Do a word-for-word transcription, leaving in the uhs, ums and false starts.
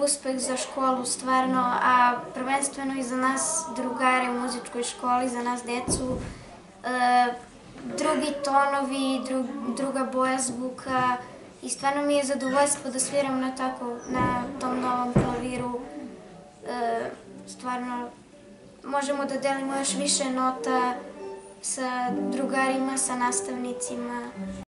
uspeh za školu stvarno, a prvenstveno i za nas drugare u muzičkoj školi, za nas decu. Drugi tonovi, druga boja zvuka i stvarno mi je zadovoljstvo da sviram na tom novom klaviru. Stvarno možemo da delimo još više nota sa drugarima, sa nastavnicima.